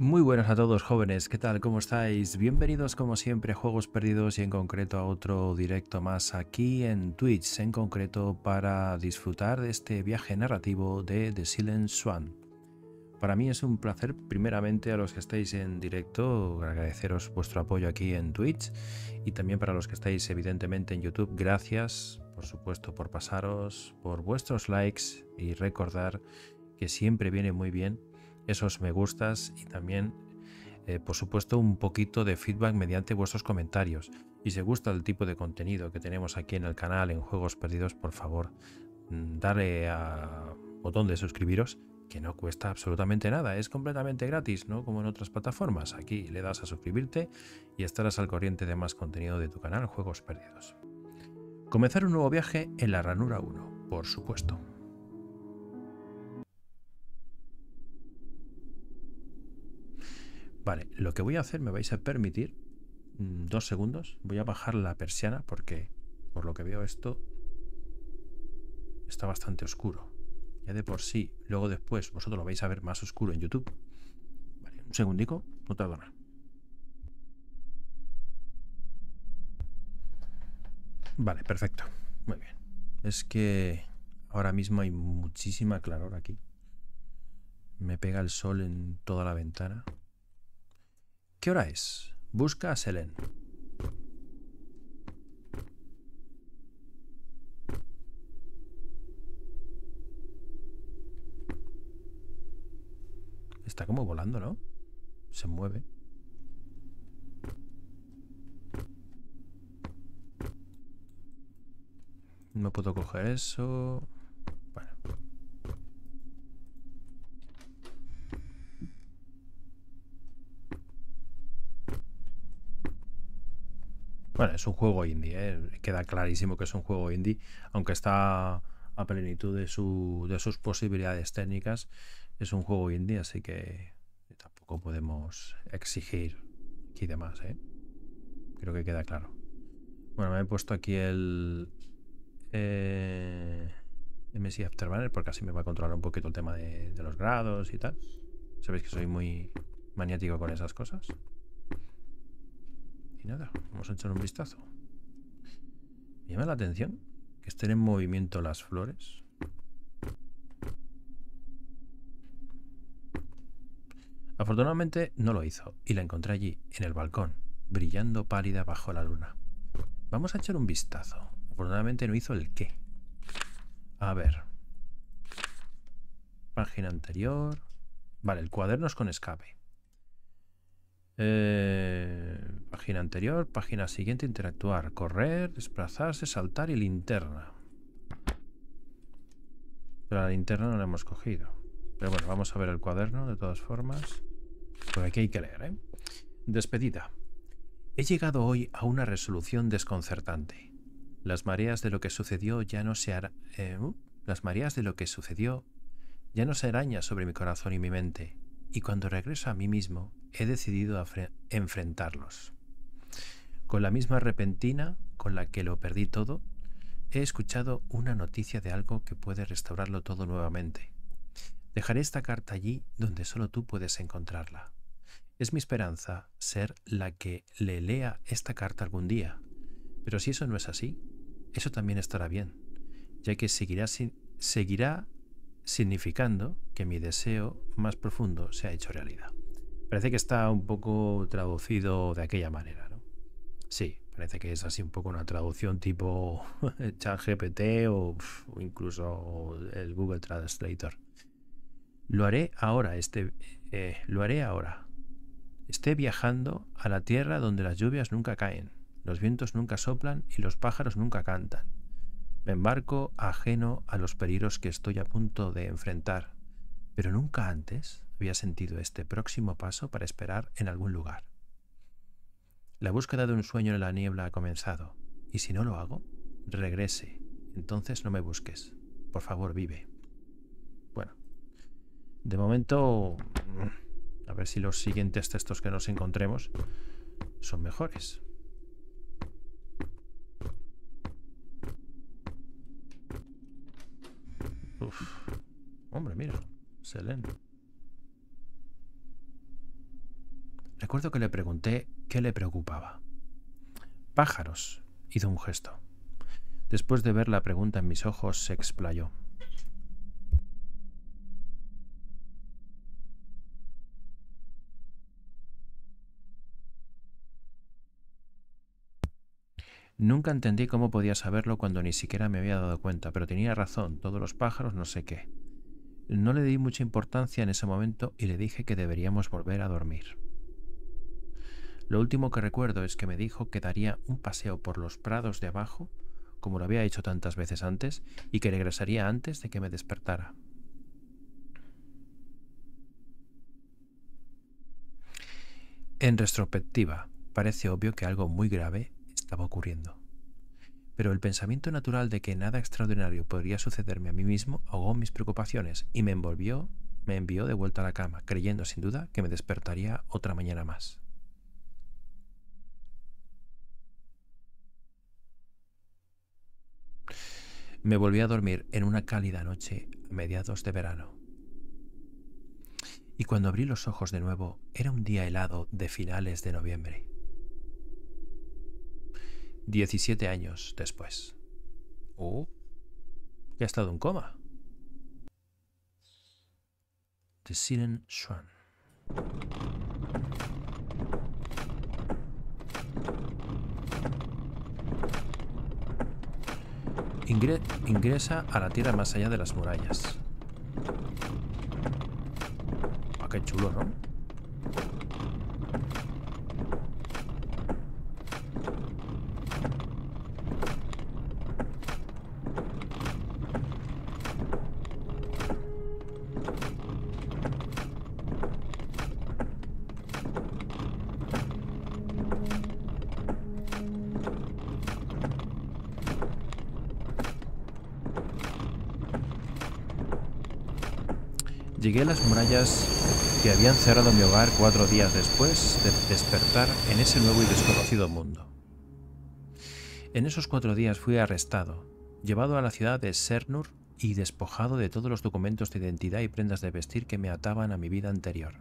Muy buenas a todos jóvenes, ¿qué tal? ¿Cómo estáis? Bienvenidos como siempre a Juegos Perdidos y en concreto a otro directo más aquí en Twitch, en concreto para disfrutar de este viaje narrativo de The Silent Swan. Para mí es un placer, primeramente a los que estáis en directo, agradeceros vuestro apoyo aquí en Twitch y también para los que estáis evidentemente en YouTube, gracias por supuesto por pasaros, por vuestros likes y recordar que siempre viene muy bien esos me gustas y también por supuesto un poquito de feedback mediante vuestros comentarios. Y si os gusta el tipo de contenido que tenemos aquí en el canal en Juegos Perdidos, por favor darle al botón de suscribiros, que no cuesta absolutamente nada, es completamente gratis, ¿no? Como en otras plataformas. Aquí le das a suscribirte y estarás al corriente de más contenido de tu canal Juegos Perdidos. Comenzar un nuevo viaje en la ranura 1, por supuesto. Vale, lo que voy a hacer, me vais a permitir 2 segundos. Voy a bajar la persiana porque, por lo que veo, esto está bastante oscuro. Ya de por sí, luego después vosotros lo vais a ver más oscuro en YouTube. Vale, un segundico, no tardo nada. Vale, perfecto. Muy bien. Es que ahora mismo hay muchísima claror aquí. Me pega el sol en toda la ventana. ¿Qué hora es? Busca a Selene. Está como volando, ¿no? Se mueve. No puedo coger eso. Bueno. Bueno, es un juego indie, ¿eh? Queda clarísimo que es un juego indie, aunque está a plenitud de sus posibilidades técnicas. Es un juego indie, así que tampoco podemos exigir aquí de más, ¿eh? Creo que queda claro. Bueno, me he puesto aquí el MSI Afterburner porque así me va a controlar un poquito el tema de los grados y tal. Sabéis que soy muy maniático con esas cosas. Y nada, vamos a echar un vistazo. Me llama la atención que estén en movimiento las flores. Afortunadamente no lo hizo y la encontré allí, en el balcón, brillando pálida bajo la luna. Vamos a echar un vistazo. Afortunadamente no hizo el qué. A ver. Página anterior. Vale, el cuaderno es con escape. Página anterior, página siguiente, interactuar, correr, desplazarse, saltar y linterna. Pero la linterna no la hemos cogido. Pero bueno, vamos a ver el cuaderno de todas formas. Por aquí hay que leer, ¿eh? Despedida. He llegado hoy a una resolución desconcertante. Las mareas de lo que sucedió ya no se las mareas de lo que sucedió ya no se arañan sobre mi corazón y mi mente, y cuando regreso a mí mismo he decidido enfrentarlos. Con la misma repentina con la que lo perdí todo, he escuchado una noticia de algo que puede restaurarlo todo nuevamente. Dejaré esta carta allí donde solo tú puedes encontrarla. Es mi esperanza ser la que le lea esta carta algún día, pero si eso no es así, eso también estará bien, ya que seguirá significando que mi deseo más profundo se ha hecho realidad. Parece que está un poco traducido de aquella manera, ¿no? Sí, parece que es así un poco una traducción tipo ChatGPT o incluso el Google Translator. Lo haré ahora, lo haré ahora. Esté viajando a la tierra donde las lluvias nunca caen, los vientos nunca soplan y los pájaros nunca cantan. Me embarco ajeno a los peligros que estoy a punto de enfrentar, pero nunca antes había sentido este próximo paso para esperar en algún lugar. La búsqueda de un sueño en la niebla ha comenzado, y si no lo hago, regrese. Entonces no me busques. Por favor, vive. Bueno, de momento, a ver si los siguientes textos que nos encontremos son mejores. Uf. Hombre, mira, Selene. Recuerdo que le pregunté qué le preocupaba. Pájaros, hizo un gesto. Después de ver la pregunta en mis ojos, se explayó. Nunca entendí cómo podía saberlo cuando ni siquiera me había dado cuenta, pero tenía razón, todos los pájaros no sé qué. No le di mucha importancia en ese momento y le dije que deberíamos volver a dormir. Lo último que recuerdo es que me dijo que daría un paseo por los prados de abajo, como lo había hecho tantas veces antes, y que regresaría antes de que me despertara. En retrospectiva, parece obvio que algo muy grave estaba ocurriendo. Pero el pensamiento natural de que nada extraordinario podría sucederme a mí mismo ahogó mis preocupaciones y me envió de vuelta a la cama, creyendo sin duda que me despertaría otra mañana más. Me volví a dormir en una cálida noche a mediados de verano. Y cuando abrí los ojos de nuevo, era un día helado de finales de noviembre. 17 años después. Oh, que ha estado en coma. The Siren Swan. Ingresa a la tierra más allá de las murallas. Ah, qué chulo, ¿no? Llegué a las murallas que habían cerrado mi hogar 4 días después de despertar en ese nuevo y desconocido mundo. En esos 4 días fui arrestado, llevado a la ciudad de Sernur y despojado de todos los documentos de identidad y prendas de vestir que me ataban a mi vida anterior.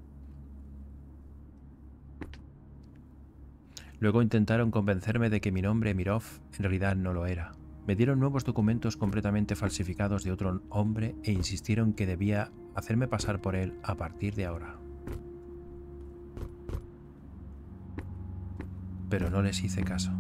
Luego intentaron convencerme de que mi nombre Mirov en realidad no lo era. Me dieron nuevos documentos completamente falsificados de otro hombre e insistieron que debía hacerme pasar por él a partir de ahora. Pero no les hice caso.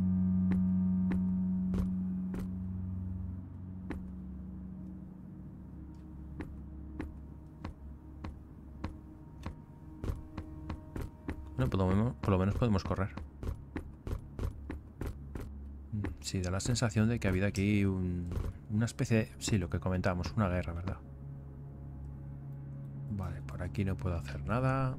Bueno, por lo menos podemos correr. Sí, da la sensación de que ha habido aquí una especie de... Sí, lo que comentábamos, una guerra, ¿verdad? Vale, por aquí no puedo hacer nada.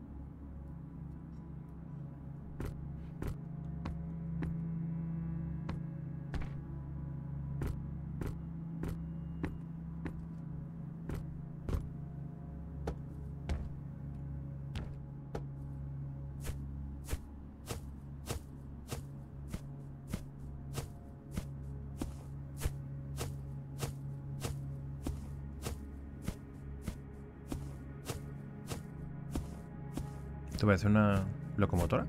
¿Te parece una locomotora?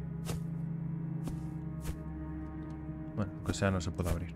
Bueno, aunque sea no se puede abrir.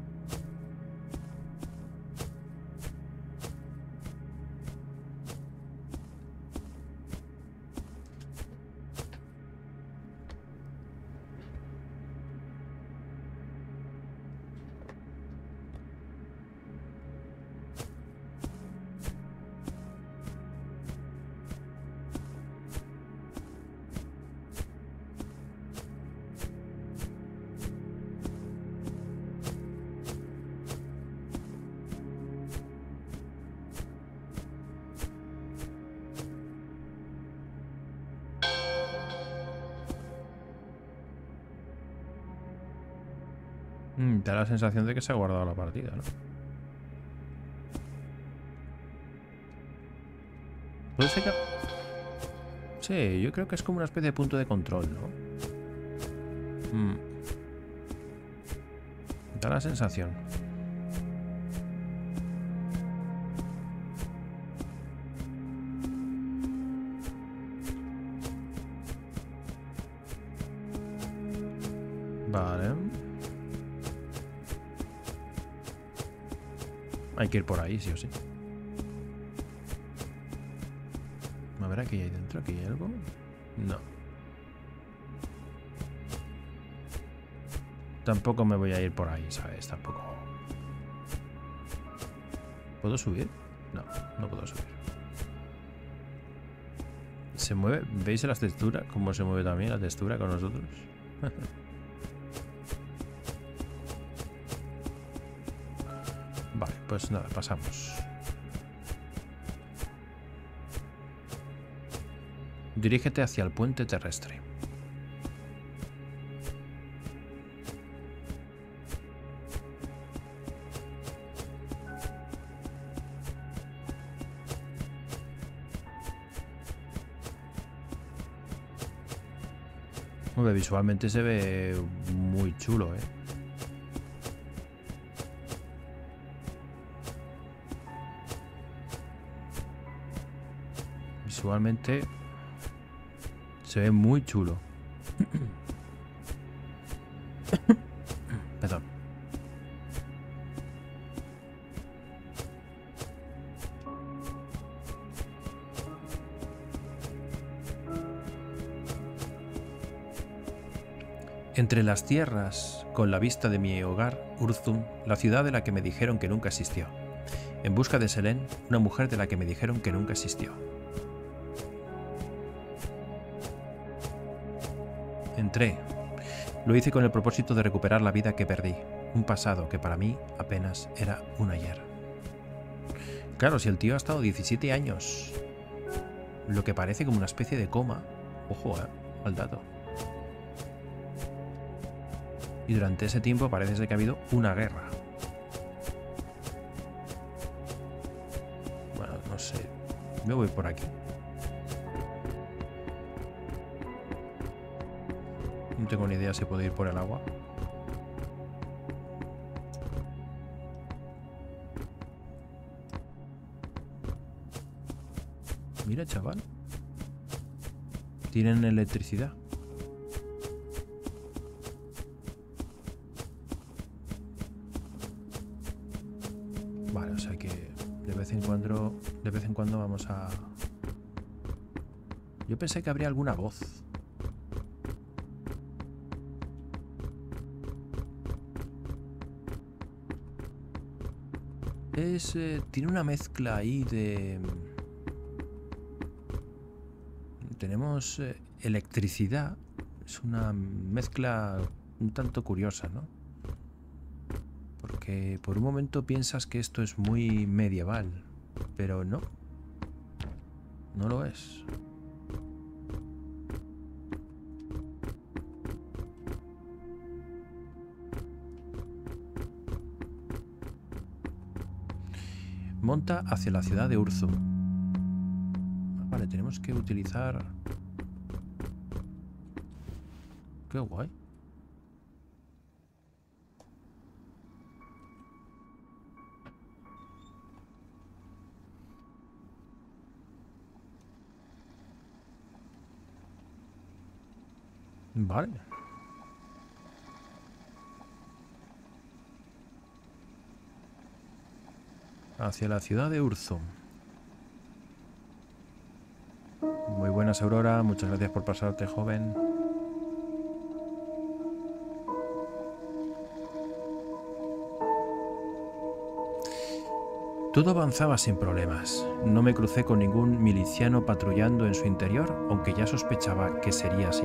Da la sensación de que se ha guardado la partida, ¿no? Puede ser que... Sí, yo creo que es como una especie de punto de control, ¿no? Da la sensación. Vale. Hay que ir por ahí, sí o sí. A ver, aquí hay dentro, aquí hay algo. No. Tampoco me voy a ir por ahí, ¿sabes? Tampoco. ¿Puedo subir? No, no puedo subir. ¿Se mueve? ¿Veis la textura? ¿Cómo se mueve también la textura con nosotros? Vale, pues nada, pasamos. Dirígete hacia el puente terrestre. Visualmente se ve muy chulo, ¿eh? Visualmente se ve muy chulo. Perdón. Entre las tierras, con la vista de mi hogar, Urzum, la ciudad de la que me dijeron que nunca existió. En busca de Selene, una mujer de la que me dijeron que nunca existió. Entré. Lo hice con el propósito de recuperar la vida que perdí, un pasado que para mí apenas era un ayer. Claro, si el tío ha estado 17 años, lo que parece como una especie de coma, ojo, al dato. Y durante ese tiempo parece ser que ha habido una guerra. Bueno, no sé. Me voy por aquí. No tengo ni idea si puedo ir por el agua. Mira, chaval. Tienen electricidad. Vale, o sea que de vez en cuando vamos a... Yo pensé que habría alguna voz. Tiene una mezcla ahí de... Tenemos electricidad. Es una mezcla un tanto curiosa, ¿no? Porque por un momento piensas que esto es muy medieval, pero no. No lo es. Monta hacia la ciudad de Urzum. Vale, tenemos que utilizar... Qué guay. Vale. Hacia la ciudad de Urzum. Muy buenas, Aurora. Muchas gracias por pasarte, joven. Todo avanzaba sin problemas. No me crucé con ningún miliciano patrullando en su interior, aunque ya sospechaba que sería así.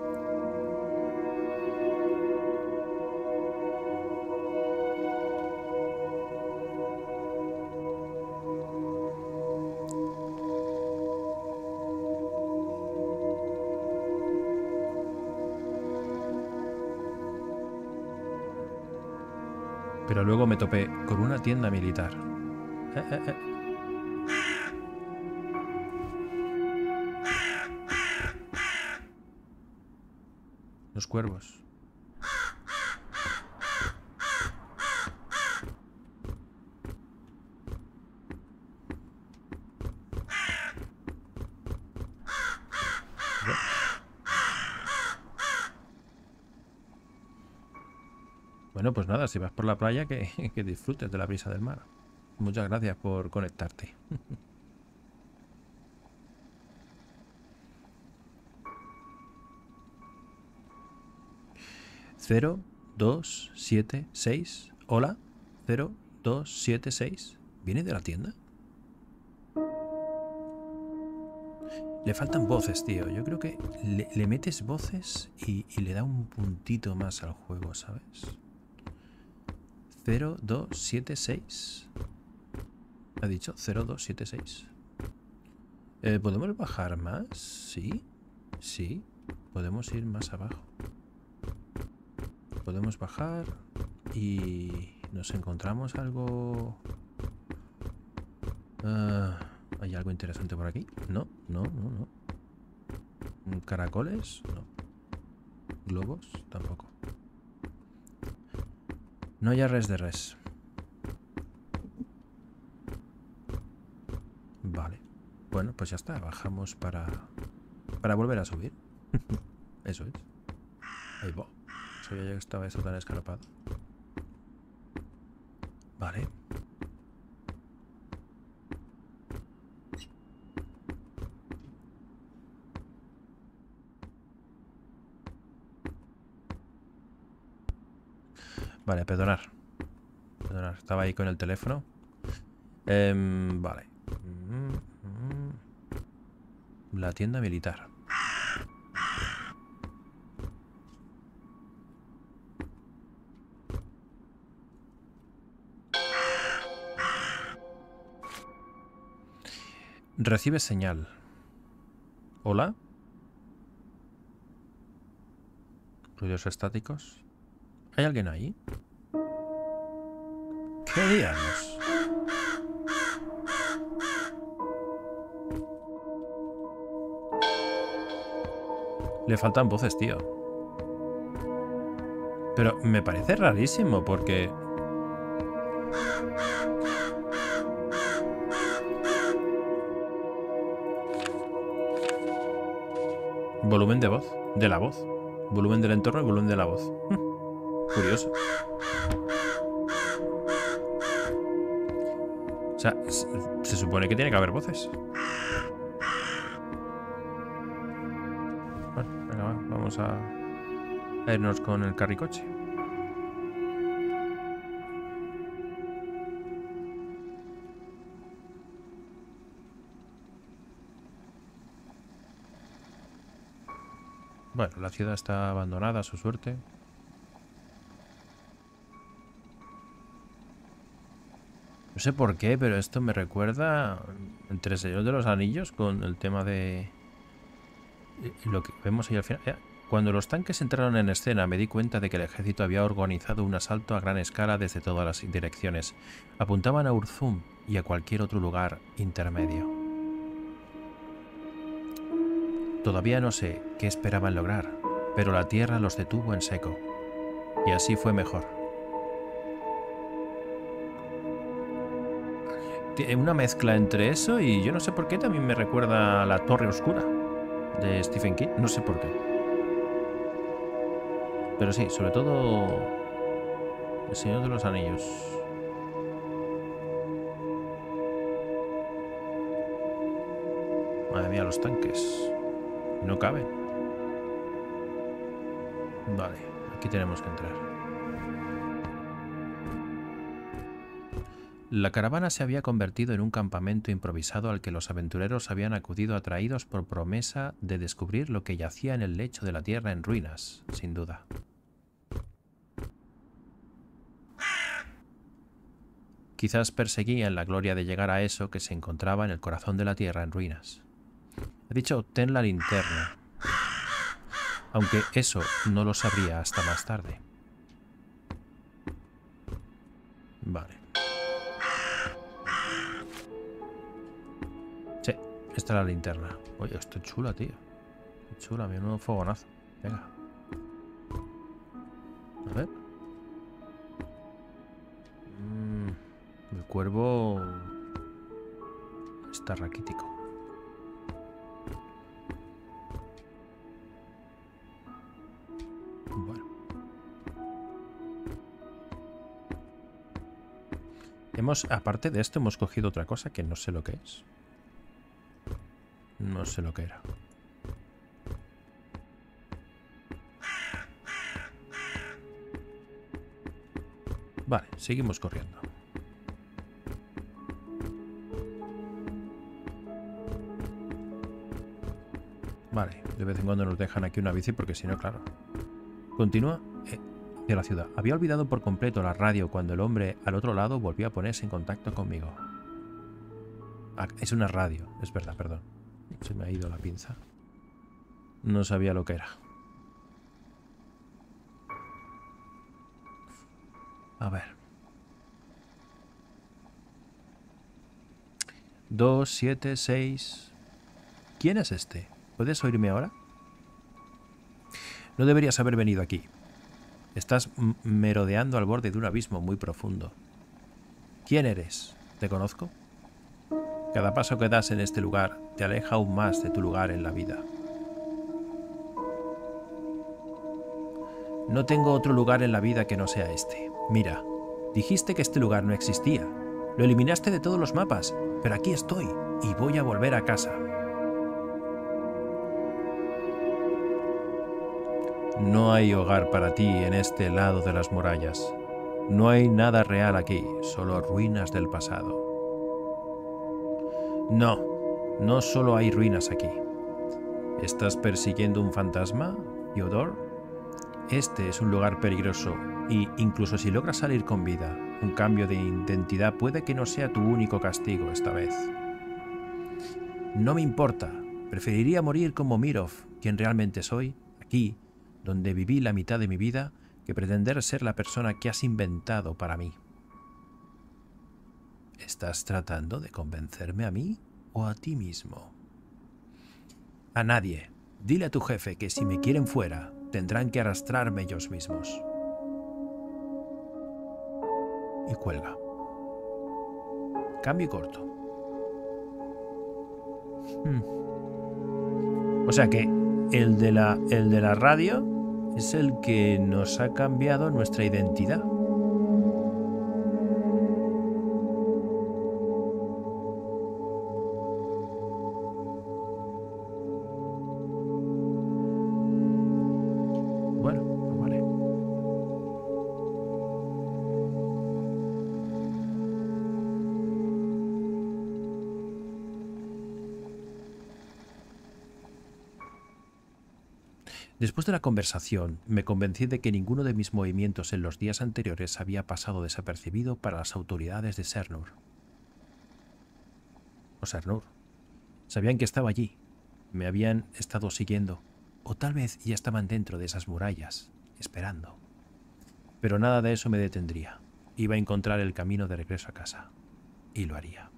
Pero luego me topé con una tienda militar. Los cuervos. Bueno, pues nada, si vas por la playa, que disfrutes de la brisa del mar. Muchas gracias por conectarte. 0276. Hola. 0276. ¿Viene de la tienda? Le faltan voces, tío. Yo creo que le metes voces y le da un puntito más al juego, ¿sabes? 0276. Ha dicho 0276. ¿Podemos bajar más? Sí. Sí. Podemos ir más abajo. Podemos bajar y nos encontramos algo... ¿hay algo interesante por aquí? No. ¿Caracoles? No. ¿Globos? Tampoco. No hay res de res. Vale. Bueno, pues ya está. Bajamos para volver a subir. Eso es. Ahí va. Sabía yo que estaba eso tan escarpado. Vale. Vale, perdonar. Perdonar. Estaba ahí con el teléfono. Vale. La tienda militar. Recibe señal. ¿Hola? Ruidos estáticos. ¿Hay alguien ahí? ¿Qué diablos? Le faltan voces, tío. Pero me parece rarísimo porque... Volumen de voz. De la voz. Volumen del entorno y volumen de la voz. Curioso. O sea, se supone que tiene que haber voces. Bueno, venga, va. Vamos a irnos con el carricoche. Bueno, la ciudad está abandonada, a su suerte. No sé por qué, pero esto me recuerda entre el Señor de los Anillos con el tema de lo que vemos ahí al final. Cuando los tanques entraron en escena me di cuenta de que el ejército había organizado un asalto a gran escala desde todas las direcciones. Apuntaban a Urzum y a cualquier otro lugar intermedio. Todavía no sé qué esperaban lograr, pero la tierra los detuvo en seco. Y así fue mejor. Una mezcla entre eso y yo no sé por qué también me recuerda a La Torre Oscura de Stephen King. No sé por qué. Pero sí, sobre todo El Señor de los Anillos. Madre mía, los tanques. No caben. Vale, aquí tenemos que entrar. La caravana se había convertido en un campamento improvisado al que los aventureros habían acudido atraídos por promesa de descubrir lo que yacía en el lecho de la tierra en ruinas, sin duda. Quizás perseguían la gloria de llegar a eso que se encontraba en el corazón de la tierra en ruinas. He dicho, ten la linterna. Aunque eso no lo sabría hasta más tarde. Vale. Sí, esta es la linterna. Oye, esto es chula, tío. Es chula, menudo fogonazo. Venga. A ver. El cuervo está raquítico. Bueno. Aparte de esto, hemos cogido otra cosa que no sé lo que es. No sé lo que era. Vale, seguimos corriendo. Vale, de vez en cuando nos dejan aquí una bici porque si no, claro. Continúa hacia la ciudad. Había olvidado por completo la radio cuando el hombre al otro lado volvió a ponerse en contacto conmigo. Ah, es una radio, es verdad, perdón. Se me ha ido la pinza. No sabía lo que era. A ver. 2, 7, 6. ¿Quién es este? ¿Puedes oírme ahora? No deberías haber venido aquí. Estás merodeando al borde de un abismo muy profundo. ¿Quién eres? ¿Te conozco? Cada paso que das en este lugar te aleja aún más de tu lugar en la vida. No tengo otro lugar en la vida que no sea este. Mira, dijiste que este lugar no existía. Lo eliminaste de todos los mapas, pero aquí estoy y voy a volver a casa. No hay hogar para ti en este lado de las murallas. No hay nada real aquí, solo ruinas del pasado. No, no solo hay ruinas aquí. ¿Estás persiguiendo un fantasma, Theodore? Este es un lugar peligroso y, incluso si logras salir con vida, un cambio de identidad puede que no sea tu único castigo esta vez. No me importa. Preferiría morir como Mirov, quien realmente soy, aquí, donde viví la mitad de mi vida, que pretender ser la persona que has inventado para mí. ¿Estás tratando de convencerme a mí o a ti mismo? A nadie. Dile a tu jefe que si me quieren fuera, tendrán que arrastrarme ellos mismos. Y cuelga. Cambio corto. O sea que el de la radio es el que nos ha cambiado nuestra identidad. Bueno, pues vale. Después de la conversación, me convencí de que ninguno de mis movimientos en los días anteriores había pasado desapercibido para las autoridades de Sernur. O Sernur. Sabían que estaba allí. Me habían estado siguiendo. O tal vez ya estaban dentro de esas murallas, esperando. Pero nada de eso me detendría. Iba a encontrar el camino de regreso a casa. Y lo haría.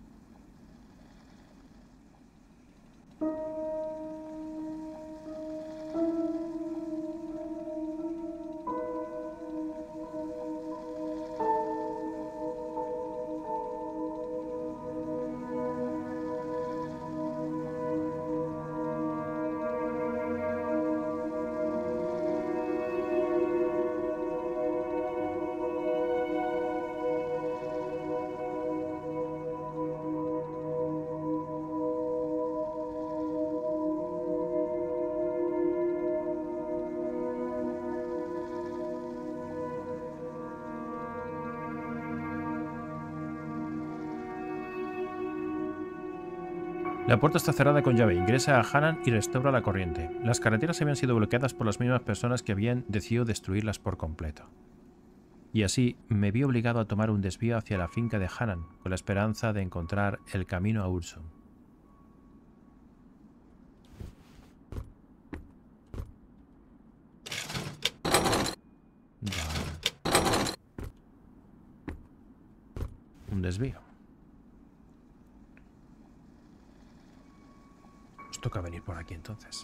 La puerta está cerrada con llave. Ingresa a Hanan y restaura la corriente. Las carreteras habían sido bloqueadas por las mismas personas que habían decidido destruirlas por completo. Y así me vi obligado a tomar un desvío hacia la finca de Hanan, con la esperanza de encontrar el camino a Ulsum. Vale. Un desvío. Nos toca venir por aquí entonces.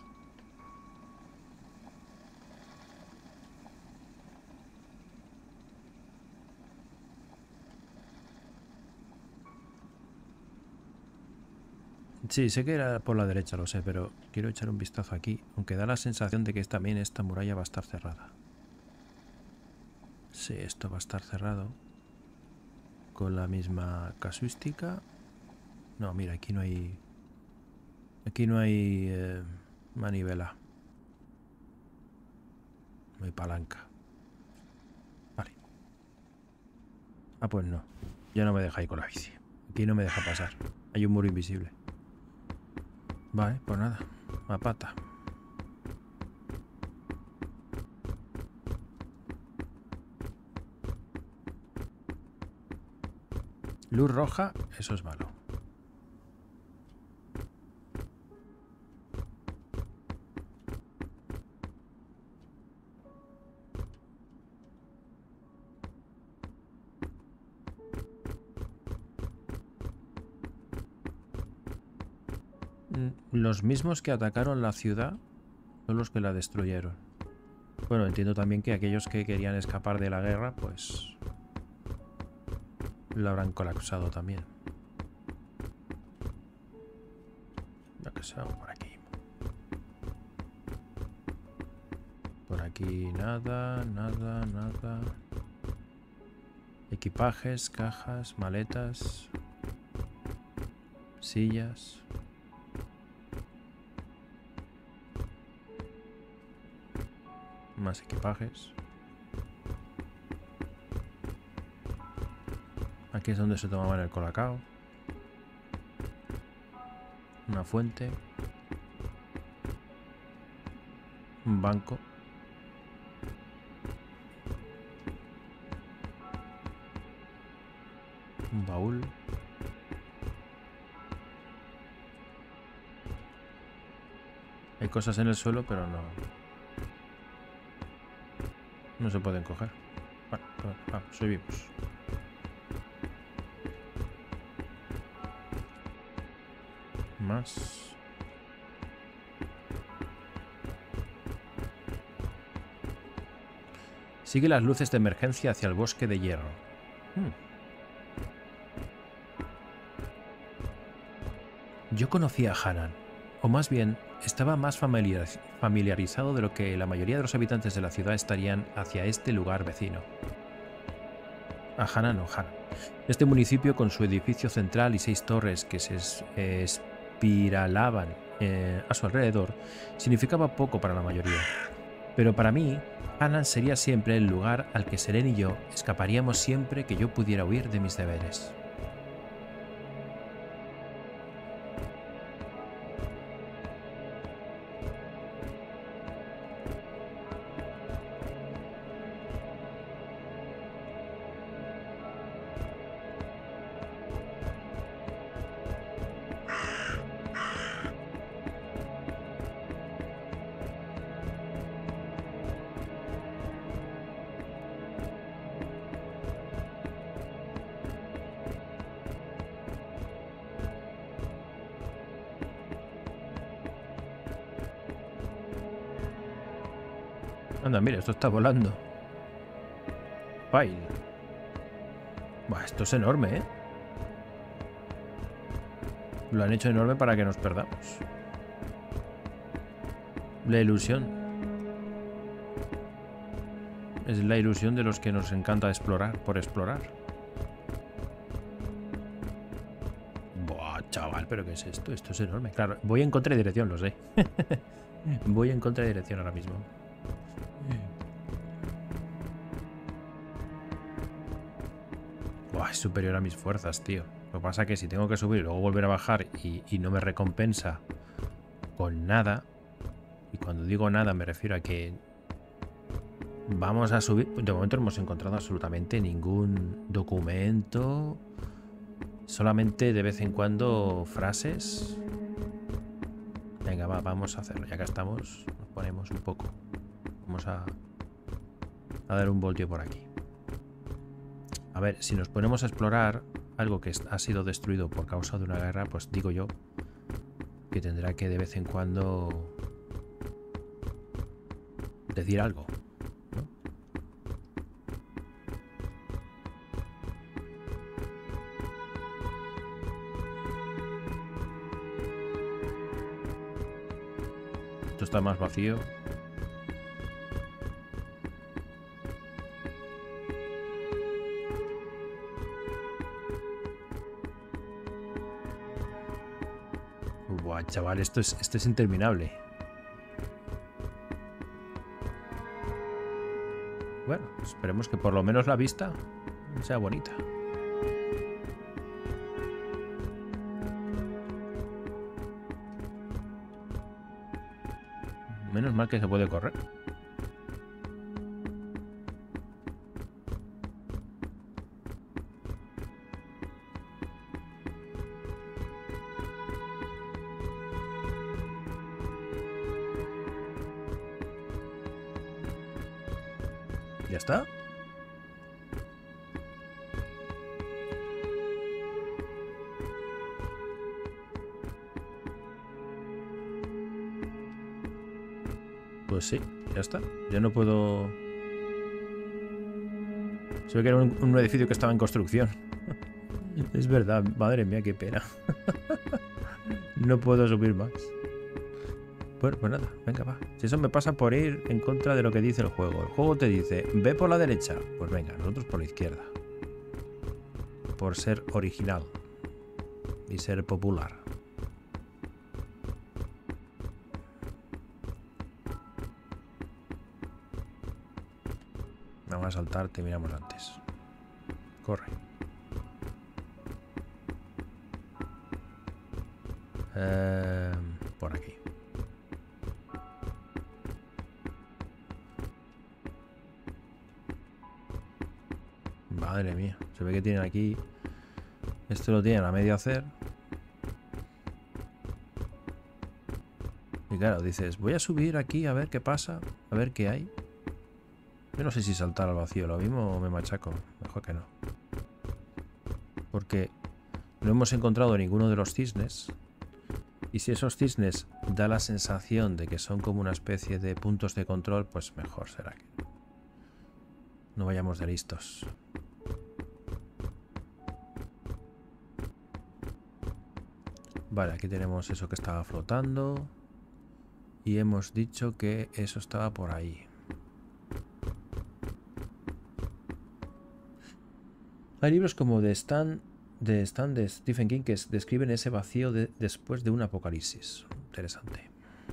Sí, sé que era por la derecha, lo sé, pero quiero echar un vistazo aquí, aunque da la sensación de que también esta muralla va a estar cerrada. Sí, esto va a estar cerrado. con la misma casuística. No, mira, aquí no hay... Aquí no hay manivela. No hay palanca. Vale. Ah, pues no. Ya no me deja ir con la bici. Aquí no me deja pasar. Hay un muro invisible. Vale, pues nada. A pata. Luz roja, eso es malo. Los mismos que atacaron la ciudad son los que la destruyeron. Bueno, entiendo también que aquellos que querían escapar de la guerra, pues... lo habrán colapsado también. Ya que sea, por aquí. Por aquí nada, nada, nada. Equipajes, cajas, maletas, sillas. Más equipajes. Aquí es donde se tomaban el colacao. Una fuente. Un banco. Un baúl. Hay cosas en el suelo, pero no se pueden coger. Bueno, vamos, subimos. Más. Sigue las luces de emergencia hacia el bosque de hierro. Yo conocía a Hanan, o más bien, estaba más familiarizado de lo que la mayoría de los habitantes de la ciudad estarían hacia este lugar vecino. A Hanan o Hanan. Este municipio, con su edificio central y 6 torres que se espiralaban a su alrededor, significaba poco para la mayoría. Pero para mí, Hanan sería siempre el lugar al que Seren y yo escaparíamos siempre que yo pudiera huir de mis deberes. Anda, mira, esto está volando. File. Buah, esto es enorme, ¿eh? Lo han hecho enorme para que nos perdamos. La ilusión. Es la ilusión de los que nos encanta explorar por explorar. Buah, chaval, ¿pero qué es esto? Esto es enorme. Claro, voy en contra de dirección, lo sé. Voy en contra de dirección ahora mismo. Buah, es superior a mis fuerzas, tío. Lo que pasa es que si tengo que subir y luego volver a bajar y no me recompensa con nada, y cuando digo nada me refiero a que vamos a subir... De momento no hemos encontrado absolutamente ningún documento, solamente de vez en cuando frases. Venga, vamos a hacerlo. Ya que estamos, nos ponemos un poco. Vamos a dar un voltio por aquí. A ver, si nos ponemos a explorar algo que ha sido destruido por causa de una guerra, pues digo yo que tendrá que de vez en cuando decir algo, ¿no? Esto está más vacío. Buah, chaval, esto es interminable. Bueno, esperemos que por lo menos la vista sea bonita. Menos mal que se puede correr. ¿Ya está? Pues sí, ya está. Ya no puedo... Se ve que era un edificio que estaba en construcción. Es verdad, madre mía, qué pena. No puedo subir más. Bueno, pues nada, venga, va. Si eso me pasa por ir en contra de lo que dice el juego. El juego te dice, ve por la derecha. Pues venga, nosotros por la izquierda. Por ser original. Y ser popular. Vamos a saltar, te miramos antes. Corre. Por aquí. Madre mía, se ve que tienen aquí... Esto lo tienen a medio hacer. Y claro, dices, voy a subir aquí a ver qué pasa, a ver qué hay. Yo no sé si saltar al vacío, lo mismo me machaco. Mejor que no. Porque no hemos encontrado ninguno de los cisnes. Y si esos cisnes da la sensación de que son como una especie de puntos de control, pues mejor será que no vayamos de listos. Vale, aquí tenemos eso que estaba flotando. Y hemos dicho que eso estaba por ahí. Hay libros como de Stan de Stephen King que describen ese vacío después de un apocalipsis. Interesante.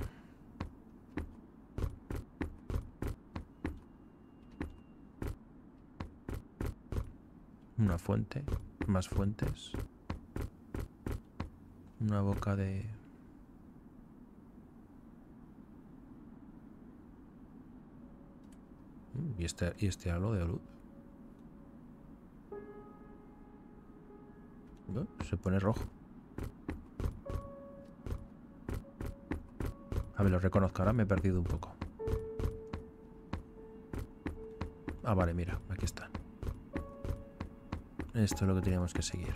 Una fuente, más fuentes. Una boca de... ¿Y este halo de luz? ¿No? Se pone rojo. A ver, lo reconozco. Ahora me he perdido un poco. Ah, vale, mira. Aquí está. Esto es lo que teníamos que seguir.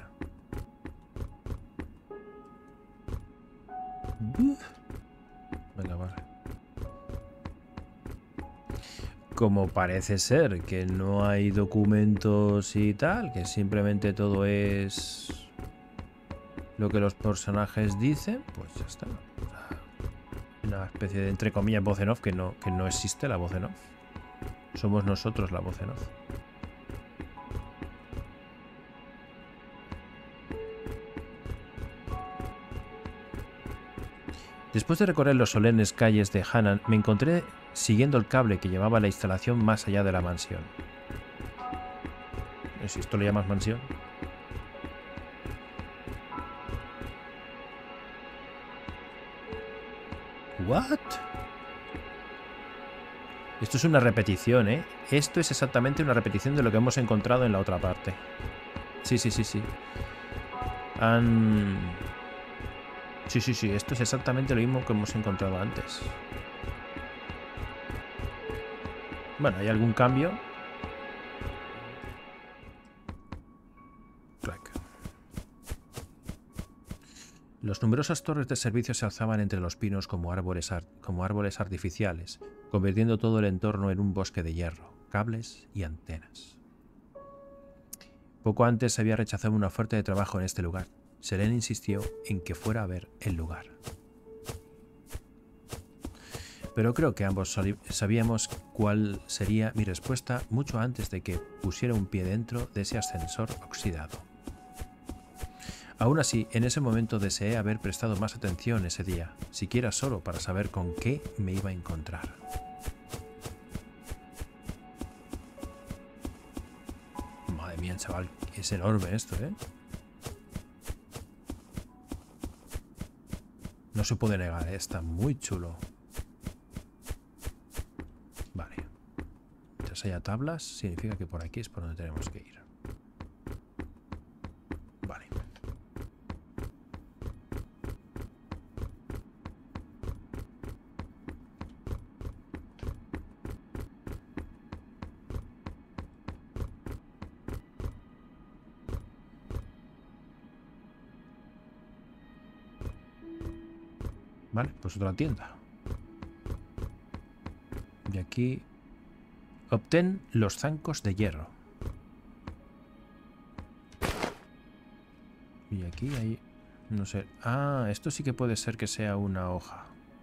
Venga, vale. Como parece ser que no hay documentos y tal, que simplemente todo es lo que los personajes dicen, pues ya está. Una especie de, entre comillas, voz en off, que no existe la voz en off. Somos nosotros la voz en off. Después de recorrer los solemnes calles de Hanan, me encontré siguiendo el cable que llevaba la instalación más allá de la mansión. Si esto le llamas mansión. ¿What? Esto es una repetición, ¿eh? Esto es exactamente una repetición de lo que hemos encontrado en la otra parte. Sí. Sí, esto es exactamente lo mismo que hemos encontrado antes. Bueno, ¿hay algún cambio? Flack. Los numerosas torres de servicio se alzaban entre los pinos como árboles artificiales, convirtiendo todo el entorno en un bosque de hierro, cables y antenas. Poco antes se había rechazado una oferta de trabajo en este lugar. Selene insistió en que fuera a ver el lugar. Pero creo que ambos sabíamos cuál sería mi respuesta mucho antes de que pusiera un pie dentro de ese ascensor oxidado. Aún así, en ese momento deseé haber prestado más atención ese día, siquiera solo para saber con qué me iba a encontrar. Madre mía, chaval, es enorme esto, ¿eh? No se puede negar, ¿eh? Está muy chulo. Vale. Mientras haya tablas, significa que por aquí es por donde tenemos que ir. Vale. Vale, pues otra tienda. Y aquí... Obtén los zancos de hierro. Y aquí hay... No sé... Ah, esto sí que puede ser que sea una hoja.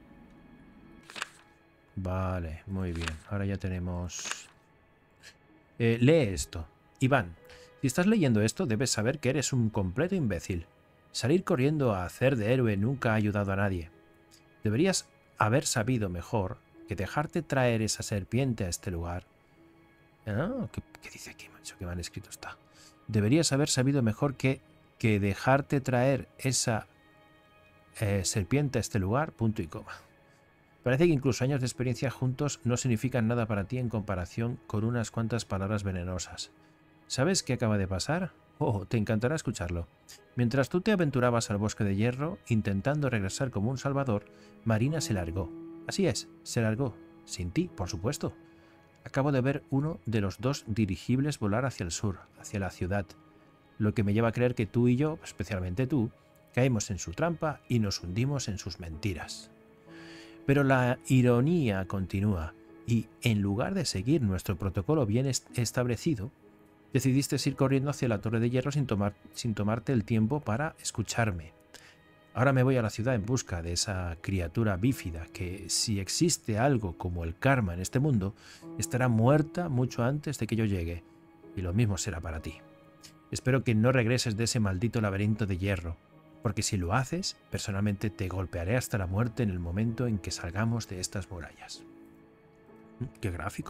Vale, muy bien. Ahora ya tenemos... lee esto. Iván, si estás leyendo esto, debes saber que eres un completo imbécil. Salir corriendo a hacer de héroe nunca ha ayudado a nadie. Deberías haber sabido mejor que dejarte traer esa serpiente a este lugar. Ah, ¿qué dice aquí, macho? Qué mal escrito está. Deberías haber sabido mejor que dejarte traer esa serpiente a este lugar, punto y coma. Parece que incluso años de experiencia juntos no significan nada para ti en comparación con unas cuantas palabras venenosas. ¿Sabes qué acaba de pasar? Oh, te encantará escucharlo. Mientras tú te aventurabas al bosque de hierro, intentando regresar como un salvador, Marina se largó. Así es, se largó. Sin ti, por supuesto. Acabo de ver uno de los dos dirigibles volar hacia el sur, hacia la ciudad, lo que me lleva a creer que tú y yo, especialmente tú, caímos en su trampa y nos hundimos en sus mentiras. Pero la ironía continúa, y en lugar de seguir nuestro protocolo bien establecido, decidiste ir corriendo hacia la torre de hierro sin tomarte el tiempo para escucharme. Ahora me voy a la ciudad en busca de esa criatura bífida que, si existe algo como el karma en este mundo, estará muerta mucho antes de que yo llegue, y lo mismo será para ti. Espero que no regreses de ese maldito laberinto de hierro, porque si lo haces, personalmente te golpearé hasta la muerte en el momento en que salgamos de estas murallas. ¡Qué gráfico!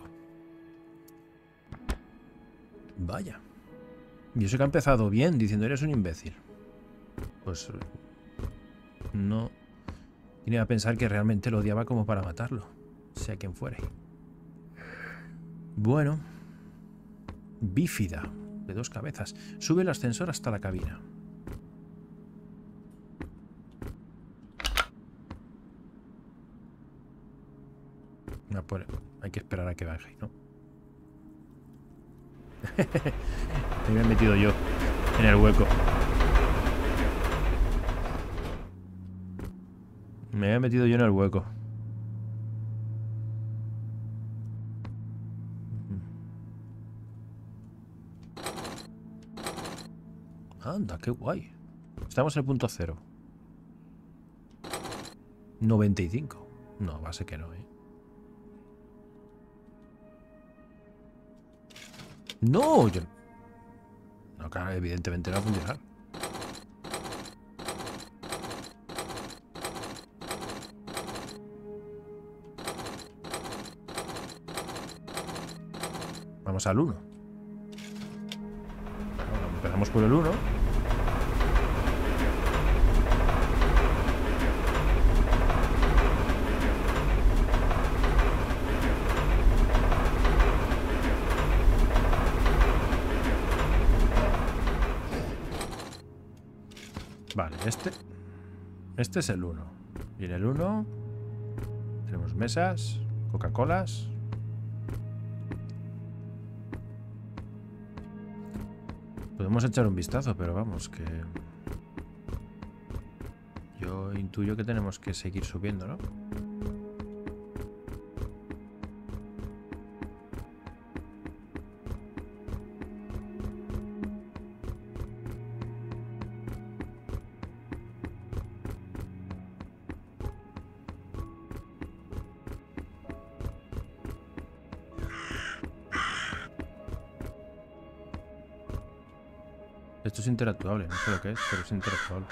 Vaya. Y eso que ha empezado bien, diciendo eres un imbécil. Pues... no tenía a pensar que realmente lo odiaba como para matarlo, sea quien fuere. Bueno, bífida, de 2 cabezas. Sube el ascensor hasta la cabina. Hay que esperar a que baje, ¿no? Me he metido yo en el hueco. Me he metido yo en el hueco. Anda, qué guay. Estamos en el punto 0. 95. No, va a ser que no, ¿eh? No, yo... No, claro, evidentemente no va a funcionar. Vamos al 1. Bueno, empezamos por el 1. Vale, este es el 1. Y en el 1 tenemos mesas, Coca-Colas. Podemos echar un vistazo, pero vamos, que... yo intuyo que tenemos que seguir subiendo, ¿no? Esto es interactuable, no sé lo que es, pero es interactuable.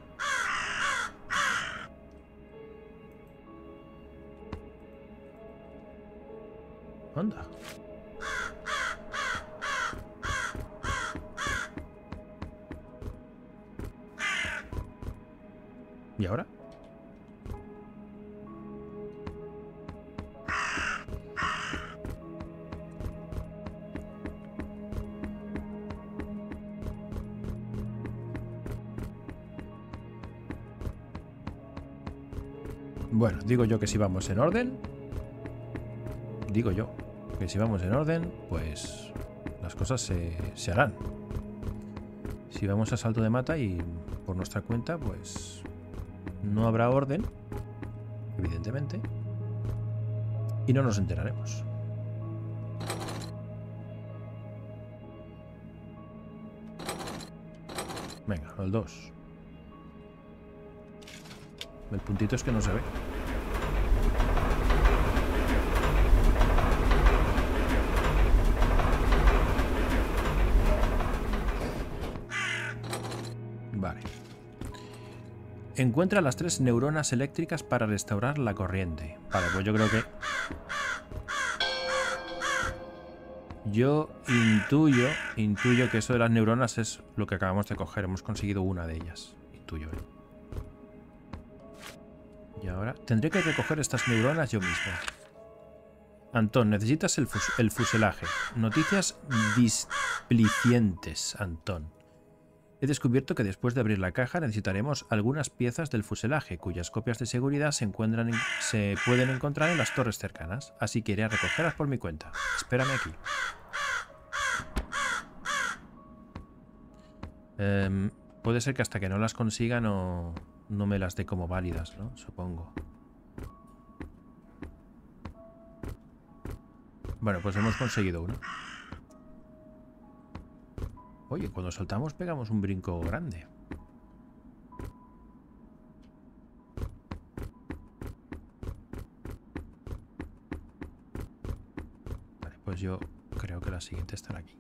Anda. ¿Y ahora? Bueno, digo yo que si vamos en orden, digo yo que si vamos en orden, pues las cosas se harán. Si vamos a salto de mata y por nuestra cuenta, pues no habrá orden, evidentemente, y no nos enteraremos. Venga, al 2. El puntito es que no se ve. Vale. Encuentra las 3 neuronas eléctricas para restaurar la corriente. Vale, pues yo creo que... Yo intuyo que eso de las neuronas es lo que acabamos de coger. Hemos conseguido una de ellas. Intuyo, ¿eh? Y ahora tendré que recoger estas neuronas yo mismo. Antón, necesitas el fuselaje. Noticias displicientes, Antón. He descubierto que después de abrir la caja necesitaremos algunas piezas del fuselaje, cuyas copias de seguridad se pueden encontrar en las torres cercanas. Así que iré a recogerlas por mi cuenta. Espérame aquí. Puede ser que hasta que no las consiga no me las dé como válidas, ¿no? Supongo. Bueno, pues hemos conseguido una. Oye, cuando saltamos pegamos un brinco grande. Vale, pues yo creo que la siguiente estará aquí.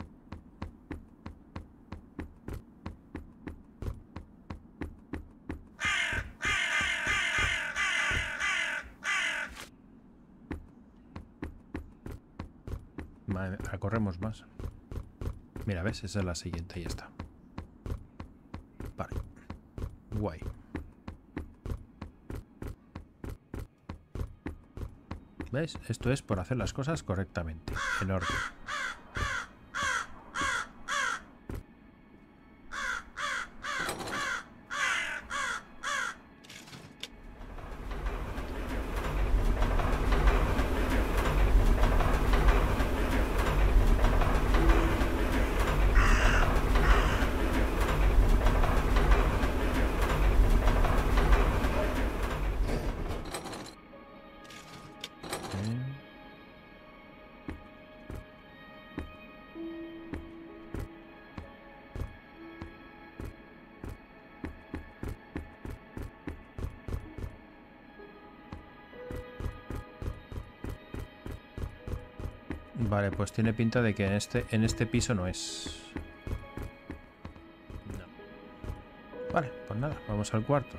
Vale, ahora corremos más. Mira, ¿ves? Esa es la siguiente, ahí está. Vale. Guay. ¿Ves? Esto es por hacer las cosas correctamente, en orden. Vale, pues tiene pinta de que en este piso no es. No. Vale, pues nada, vamos al cuarto.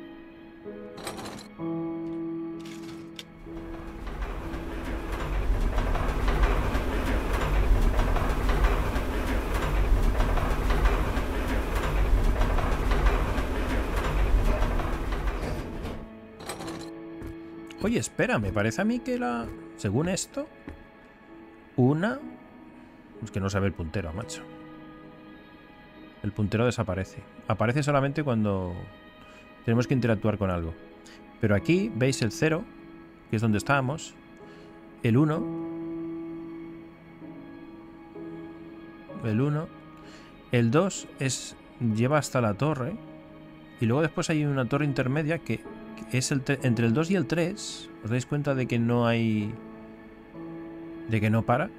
Oye, espera, me parece a mí que según esto... Es que no sabe el puntero, macho. El puntero desaparece. Aparece solamente cuando tenemos que interactuar con algo. Pero aquí veis el 0, que es donde estábamos. El 1. El 1. El 2 lleva hasta la torre. Y luego después hay una torre intermedia que es entre el 2 y el 3. ¿Os dais cuenta de que no hay... de que no para?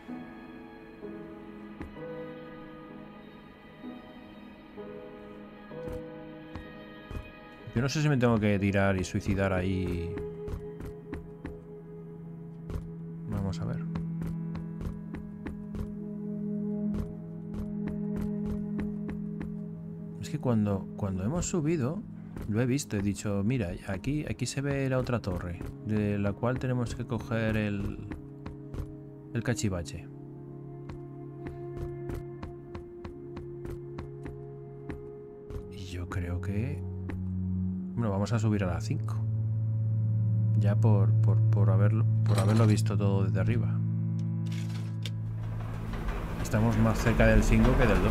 Yo no sé si me tengo que tirar y suicidar ahí. Vamos a ver. cuando hemos subido, lo he visto, he dicho, mira, aquí se ve la otra torre, de la cual tenemos que coger el cachivache. Y yo creo que... Bueno, vamos a subir a la 5. Ya por haberlo visto todo desde arriba. Estamos más cerca del 5 que del 2.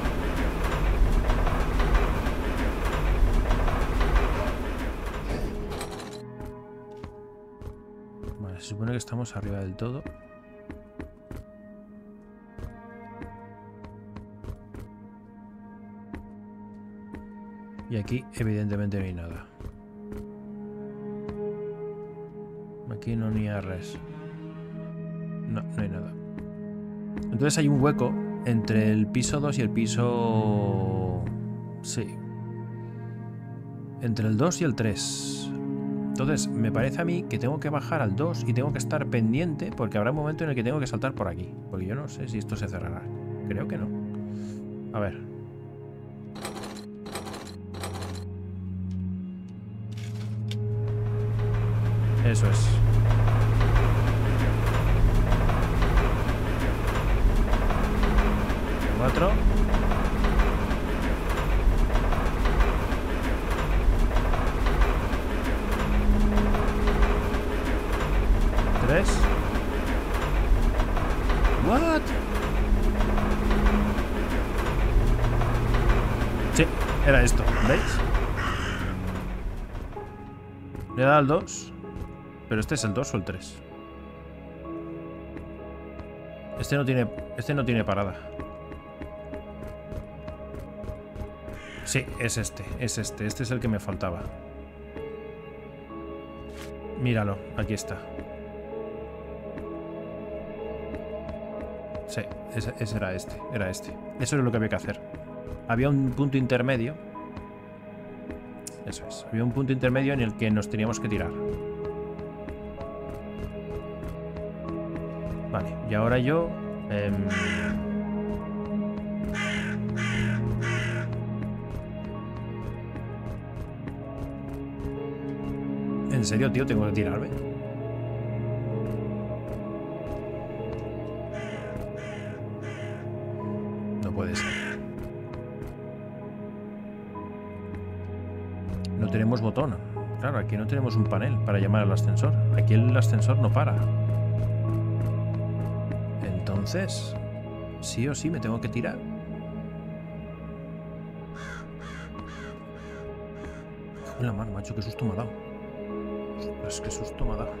Vale, se supone que estamos arriba del todo. Y aquí evidentemente no hay nada. Aquí no ni hay res. No hay nada. Entonces hay un hueco entre el piso 2 y el piso... Sí. Entre el 2 y el 3. Entonces me parece a mí que tengo que bajar al 2 y tengo que estar pendiente porque habrá un momento en el que tengo que saltar por aquí. Porque yo no sé si esto se cerrará. Creo que no. A ver. Eso es. Cuatro. Tres. What? Sí, era esto, ¿veis? Le da al 2. Pero este es el 2 o el 3. Este no tiene parada. Sí, es este. Este es el que me faltaba. Míralo, aquí está. Sí, ese era este. Eso es lo que había que hacer. Había un punto intermedio. Eso es. Había un punto intermedio en el que nos teníamos que tirar. Vale, y ahora yo... ¿En serio, tío? ¿Tengo que tirarme? No puede ser. No tenemos botón. Claro, aquí no tenemos un panel para llamar al ascensor. Aquí el ascensor no para. Entonces, sí o sí me tengo que tirar. En la mano, macho, qué susto me ha dado. Es que susto me ha dado.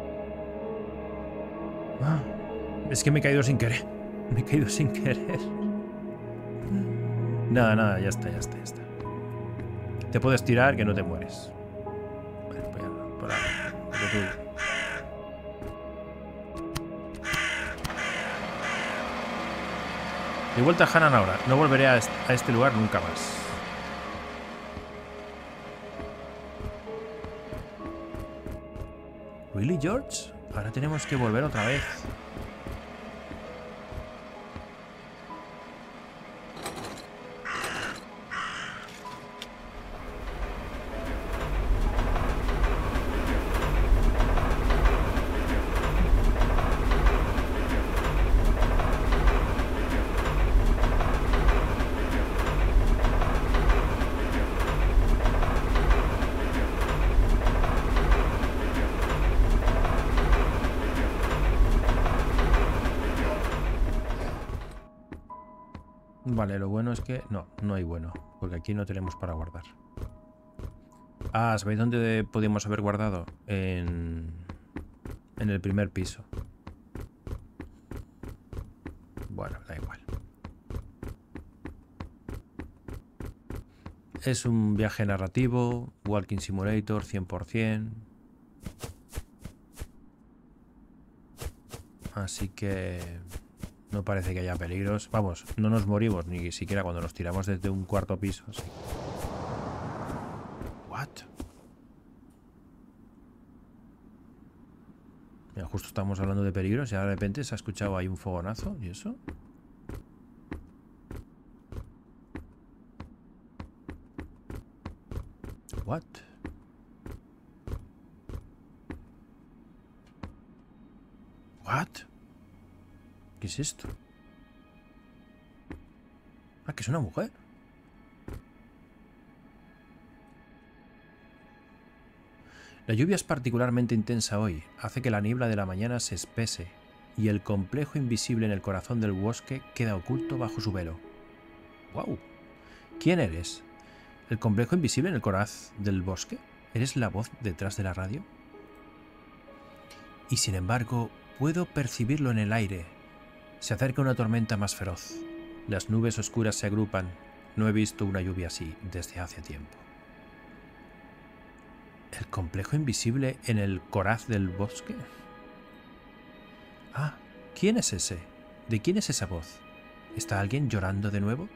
Ah, es que me he caído sin querer. Me he caído sin querer. Nada, ya está. Te puedes tirar que no te mueres. Vale, pues ya, por ahí. De vuelta a Hanan ahora. No volveré a este lugar nunca más. ¿Really, George? Ahora tenemos que volver otra vez. Vale, lo bueno es que... No hay bueno, porque aquí no tenemos para guardar. Ah, ¿sabéis dónde podíamos haber guardado? En el primer piso. Bueno, da igual. Es un viaje narrativo, Walking Simulator 100%. Así que... no parece que haya peligros. Vamos, no nos morimos ni siquiera cuando nos tiramos desde un cuarto piso. Así. What? Mira, justo estamos hablando de peligros y ahora de repente se ha escuchado ahí un fogonazo. ¿Y eso? What? What? ¿Qué es esto? Ah, que es una mujer. La lluvia es particularmente intensa hoy, hace que la niebla de la mañana se espese y el complejo invisible en el corazón del bosque queda oculto bajo su velo. ¡Wow! ¿Quién eres? ¿El complejo invisible en el corazón del bosque? ¿Eres la voz detrás de la radio? Y sin embargo, puedo percibirlo en el aire. Se acerca una tormenta más feroz. Las nubes oscuras se agrupan. No he visto una lluvia así desde hace tiempo. ¿El complejo invisible en el coraz del bosque? Ah, ¿quién es ese? ¿De quién es esa voz? ¿Está alguien llorando de nuevo?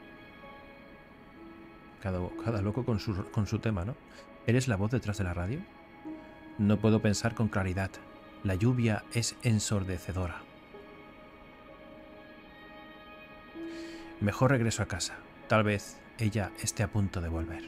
Cada loco con su tema, ¿no? ¿Eres la voz detrás de la radio? No puedo pensar con claridad. La lluvia es ensordecedora. Mejor regreso a casa. Tal vez ella esté a punto de volver.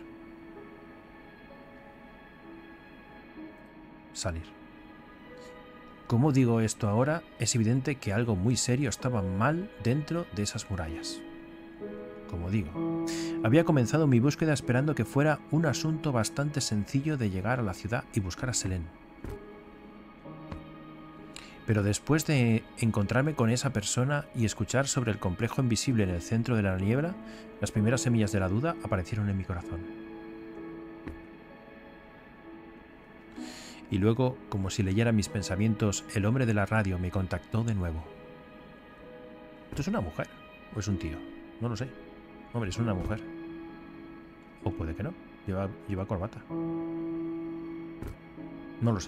Salir. Como digo esto ahora, es evidente que algo muy serio estaba mal dentro de esas murallas. Como digo, había comenzado mi búsqueda esperando que fuera un asunto bastante sencillo de llegar a la ciudad y buscar a Selene. Pero después de encontrarme con esa persona y escuchar sobre el complejo invisible en el centro de la niebla, las primeras semillas de la duda aparecieron en mi corazón. Y luego, como si leyera mis pensamientos, el hombre de la radio me contactó de nuevo. ¿Esto es una mujer o es un tío? No lo sé. Hombre, es una mujer. O puede que no. Lleva corbata. No lo sé.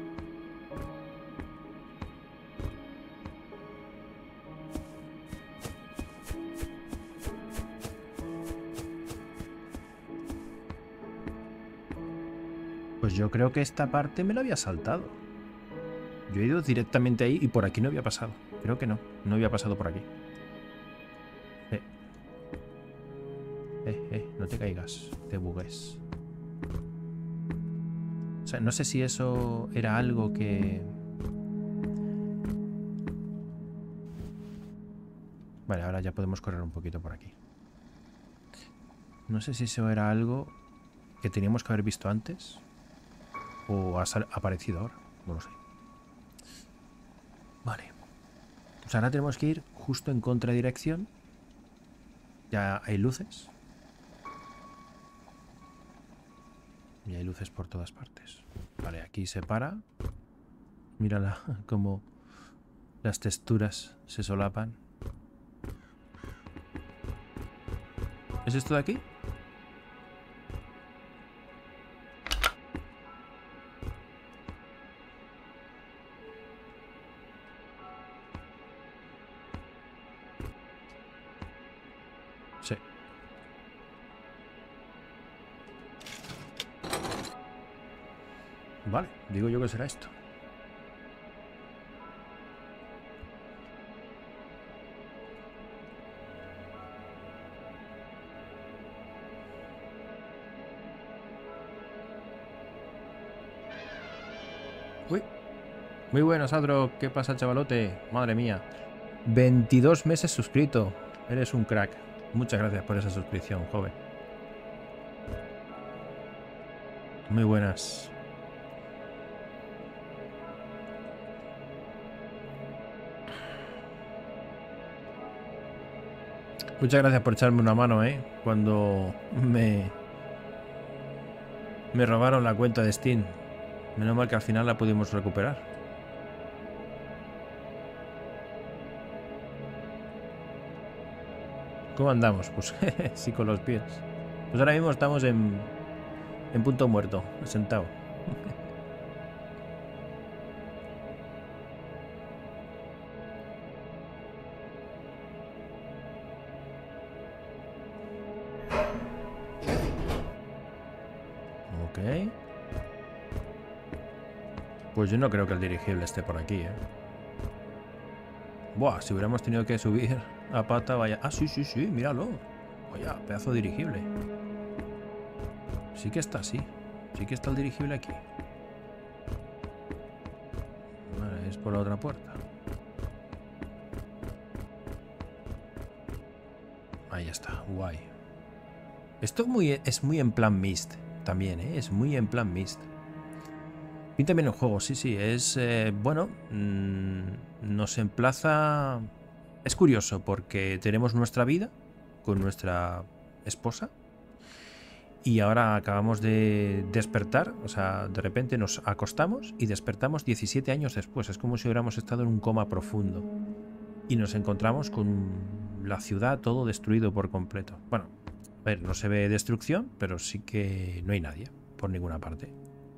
Pues yo creo que esta parte me la había saltado. Yo he ido directamente ahí y por aquí no había pasado. Creo que no. No había pasado por aquí. No te caigas. Te bugues. O sea, no sé si eso era algo que... Vale, ahora ya podemos correr un poquito por aquí. No sé si eso era algo que teníamos que haber visto antes. O ha aparecido ahora. No lo sé. Vale. Pues ahora tenemos que ir justo en contradirección. Ya hay luces. Y hay luces por todas partes. Vale, aquí se para. Mírala cómo las texturas se solapan. ¿Es esto de aquí? Sí. Vale, digo yo que será esto. Uy. Muy buenas, Adro. ¿Qué pasa, chavalote? Madre mía. 22 meses suscrito. Eres un crack. Muchas gracias por esa suscripción, joven. Muy buenas. Muchas gracias por echarme una mano, cuando me robaron la cuenta de Steam. Menos mal que al final la pudimos recuperar. ¿Cómo andamos? Pues sí, con los pies. Pues ahora mismo estamos en punto muerto, sentado. Ok. Pues yo no creo que el dirigible esté por aquí, Buah, si hubiéramos tenido que subir a pata, vaya... Ah, sí, sí, míralo. Vaya, pedazo de dirigible. Sí que está así. Sí que está el dirigible aquí. Vale, es por la otra puerta. Ahí está, guay. Esto es muy en plan Myst también, ¿eh? Es muy en plan Myst. Pinta bien el juego, sí, sí. Es, bueno, nos emplaza... Es curioso porque tenemos nuestra vida con nuestra esposa y ahora acabamos de despertar, o sea, de repente nos acostamos y despertamos 17 años después. Es como si hubiéramos estado en un coma profundo y nos encontramos con la ciudad todo destruido por completo. Bueno, a ver, no se ve destrucción, pero sí que no hay nadie por ninguna parte.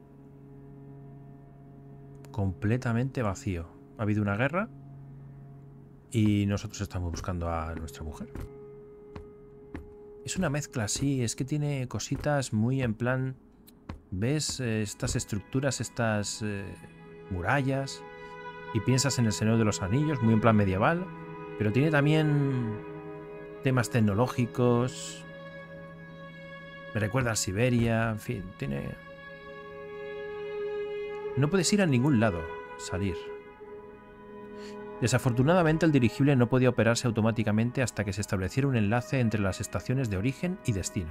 Completamente vacío. Ha habido una guerra y nosotros estamos buscando a nuestra mujer. Es una mezcla, sí, es que tiene cositas muy en plan... ¿Ves estas estructuras, estas murallas? Y piensas en el Señor de los Anillos, muy en plan medieval, pero tiene también temas tecnológicos. Me recuerda a Siberia, en fin, tiene... No puedes ir a ningún lado, salir. Desafortunadamente el dirigible no podía operarse automáticamente hasta que se estableciera un enlace entre las estaciones de origen y destino.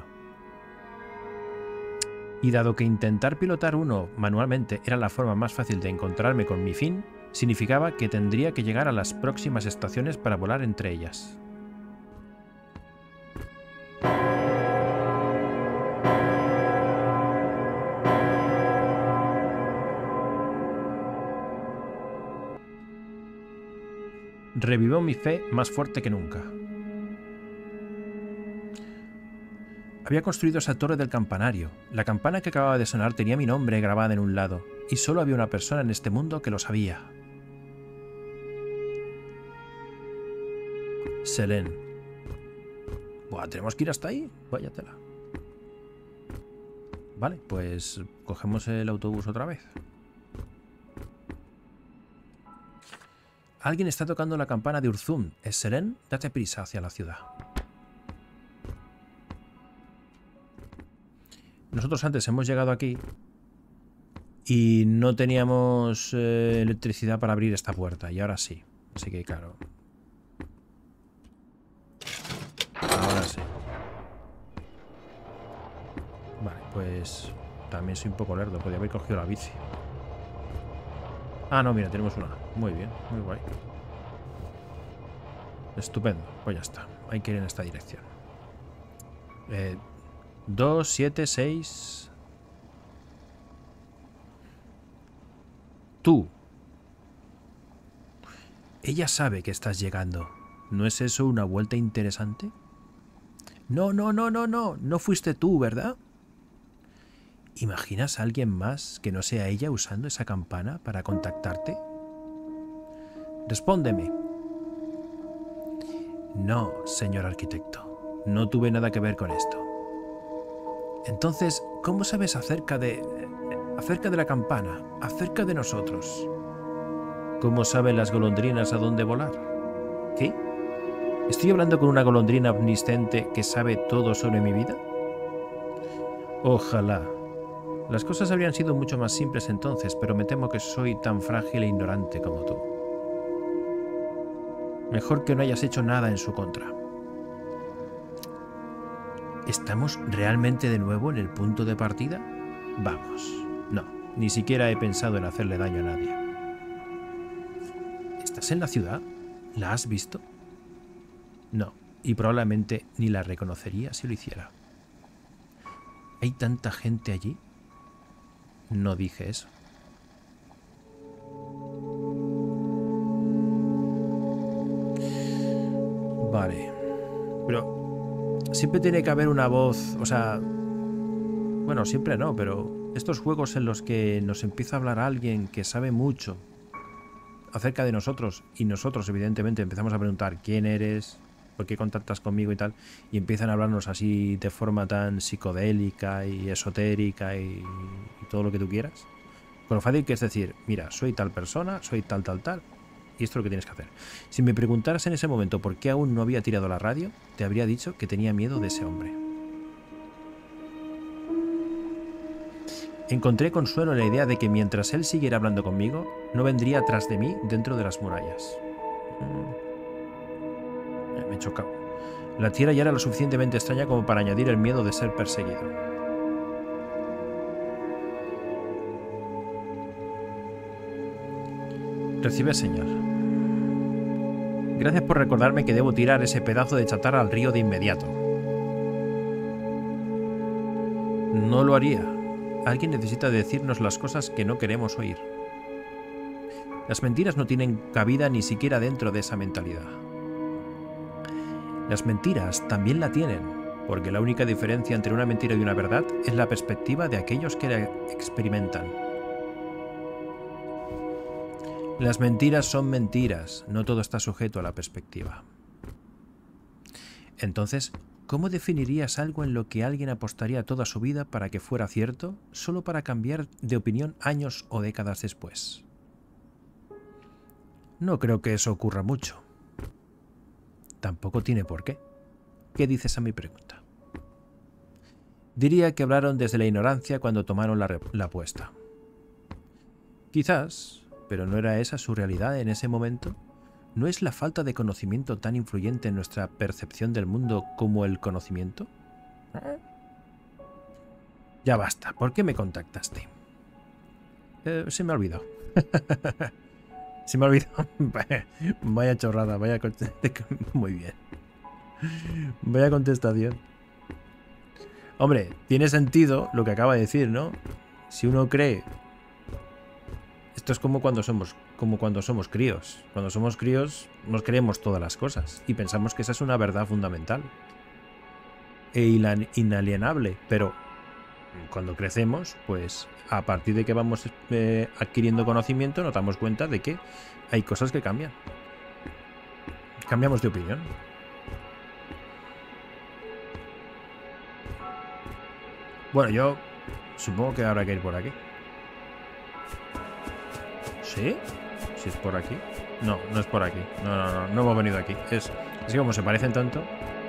Y dado que intentar pilotar uno manualmente era la forma más fácil de encontrarme con mi fin, significaba que tendría que llegar a las próximas estaciones para volar entre ellas. Revivió mi fe más fuerte que nunca. Había construido esa torre del campanario. La campana que acababa de sonar tenía mi nombre grabada en un lado, y solo había una persona en este mundo que lo sabía. Selene. Buah, ¿tenemos que ir hasta ahí? Váyatela. Vale, pues cogemos el autobús otra vez. Alguien está tocando la campana de Urzum. ¿Es Selene? Date prisa hacia la ciudad. Nosotros antes hemos llegado aquí y no teníamos electricidad para abrir esta puerta, y ahora sí. Así que claro. Ahora sí. Vale, pues también soy un poco lerdo. Podría haber cogido la bici. Ah, no, mira, tenemos una. Muy bien, muy guay. Estupendo, pues ya está. Hay que ir en esta dirección. 2, 7, 6. Tú. Ella sabe que estás llegando. ¿No es eso una vuelta interesante? No, no, no, no, no. No fuiste tú, ¿verdad? ¿Imaginas a alguien más que no sea ella usando esa campana para contactarte? Respóndeme. No, señor arquitecto. No tuve nada que ver con esto. Entonces, ¿cómo sabes acerca de la campana? Acerca de nosotros. ¿Cómo saben las golondrinas a dónde volar? ¿Qué? ¿Estoy hablando con una golondrina omnisciente que sabe todo sobre mi vida? Ojalá. Las cosas habrían sido mucho más simples entonces, pero me temo que soy tan frágil e ignorante como tú. Mejor que no hayas hecho nada en su contra. ¿Estamos realmente de nuevo en el punto de partida? Vamos. No, ni siquiera he pensado en hacerle daño a nadie. ¿Estás en la ciudad? ¿La has visto? No, y probablemente ni la reconocería si lo hiciera. ¿Hay tanta gente allí? No dije eso. Vale. Pero siempre tiene que haber una voz, o sea... Bueno, siempre no, pero estos juegos en los que nos empieza a hablar alguien que sabe mucho acerca de nosotros, y nosotros evidentemente empezamos a preguntar quién eres, por qué contactas conmigo y tal, y empiezan a hablarnos así de forma tan psicodélica y esotérica y todo lo que tú quieras, con lo fácil que es decir, mira, soy tal persona, soy tal, y esto es lo que tienes que hacer. Si me preguntaras en ese momento por qué aún no había tirado la radio, te habría dicho que tenía miedo de ese hombre. Encontré consuelo en la idea de que mientras él siguiera hablando conmigo, no vendría tras de mí dentro de las murallas. Me he chocado. La tierra ya era lo suficientemente extraña como para añadir el miedo de ser perseguido. Recibe señal. Gracias por recordarme que debo tirar ese pedazo de chatarra al río de inmediato. No lo haría. Alguien necesita decirnos las cosas que no queremos oír. Las mentiras no tienen cabida ni siquiera dentro de esa mentalidad. Las mentiras también la tienen, porque la única diferencia entre una mentira y una verdad es la perspectiva de aquellos que la experimentan. Las mentiras son mentiras, no todo está sujeto a la perspectiva. Entonces, ¿cómo definirías algo en lo que alguien apostaría toda su vida para que fuera cierto, solo para cambiar de opinión años o décadas después? No creo que eso ocurra mucho. Tampoco tiene por qué. ¿Qué dices a mi pregunta? Diría que hablaron desde la ignorancia cuando tomaron la apuesta. Quizás, pero ¿no era esa su realidad en ese momento? ¿No es la falta de conocimiento tan influyente en nuestra percepción del mundo como el conocimiento? Ya basta, ¿por qué me contactaste? Se me ha olvidado. Se me ha olvidado. Vaya chorrada, vaya muy bien. Vaya contestación. Hombre, tiene sentido lo que acaba de decir, ¿no? Si uno cree... Esto es como cuando somos críos. Cuando somos críos nos creemos todas las cosas y pensamos que esa es una verdad fundamental e inalienable, pero cuando crecemos, pues a partir de que vamos adquiriendo conocimiento nos damos cuenta de que hay cosas que cambian. Cambiamos de opinión. Bueno, yo supongo que habrá que ir por aquí. ¿Sí? ¿Si es por aquí? No, no es por aquí. No hemos venido aquí. Es que como se parecen tanto...